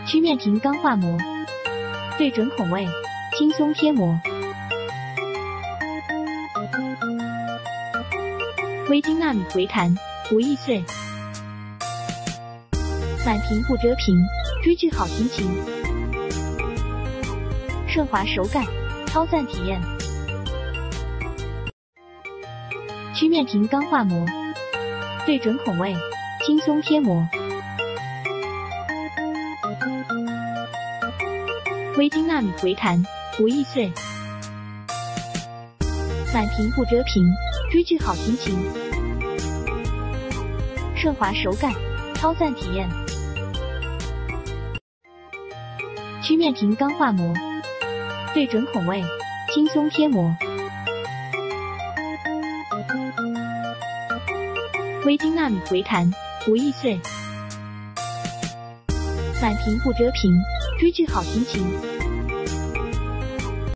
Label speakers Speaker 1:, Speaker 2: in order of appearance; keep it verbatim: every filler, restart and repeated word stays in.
Speaker 1: 曲面屏钢化膜，对准孔位，轻松贴膜。微晶纳米回弹，不易碎。满屏不遮屏，追剧好心情。顺滑手感，超赞体验。曲面屏钢化膜，对准孔位，轻松贴膜。微晶纳米回弹，不易碎。满屏不遮屏，追剧好心情。顺滑手感，超赞体验。曲面屏钢化膜，对准孔位，轻松贴膜。微晶纳米回弹，不易碎。满屏不遮屏，追剧好心情。